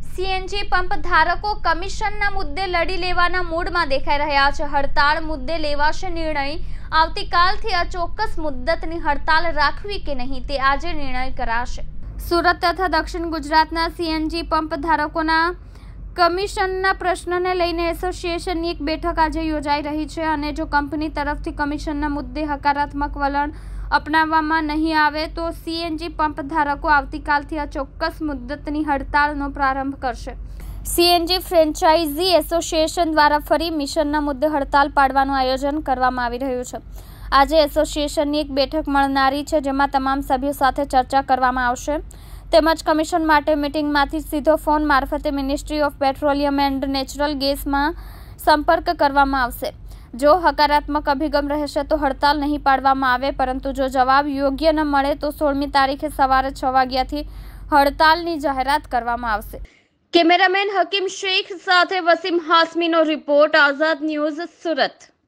CNG pump ધારકો કમિશનના મુદ્દે લડી લેવાના મૂડમાં દેખાઈ રહ્યા છે। હડતાળ મુદ્દે લેવાશે નિર્ણય। આવતીકાલથી અચોક્કસ મુદ્દતની હડતાળ રાખવી કે નહીં તે આજે નિર્ણય કરાશે। સુરત તથા દક્ષિણ ગુજરાતના સીએનજી પંપ ધારકોના કમિશનના પ્રશ્નને લઈને એસોસિએશનની એક બેઠક આજે યોજાઈ રહી છે અને જો કંપની તરફથી કમિશનના મુદ્દે હકારાત્મક વલણ અપનાવવામાં નહીં આવે તો સીએનજી પંપ ધારકો આવતીકાલથી અચોક્કસ મુદ્દતની હડતાળનો પ્રારંભ કરશે। સીએનજી ફ્રેન્ચાઇઝી એસોસિએશન દ્વારા ફરી મિશનના મુદ્દે હડતાળ પાડવાનું આયોજન કરવામાં આવી રહ્યું છે। આજે એસોસિએશનની એક બેઠક મળનારી છે જેમાં તમામ સભ્યો સાથે ચર્ચા કરવામાં આવશે તેમજ કમિશન માટે મીટિંગમાંથી સીધો ફોન મારફતે ministry of petroleum and natural ગેસમાં સંપર્ક કરવામાં આવશે। જો હકારાત્મક અભિગમ રહેશે તો હડતાળ નહીં પાડવામાં આવે, પરંતુ જો જવાબ યોગ્ય ન મળે તો 16મી તારીખે સવારે 6 વાગ્યાથી હડતાળની જાહેરાત કરવામાં આવશે। કેમેરામેન હકીમ શેખ સાથે વસીમ હાસમીનો રિપોર્ટ, આઝાદ ન્યૂઝ, સુરત।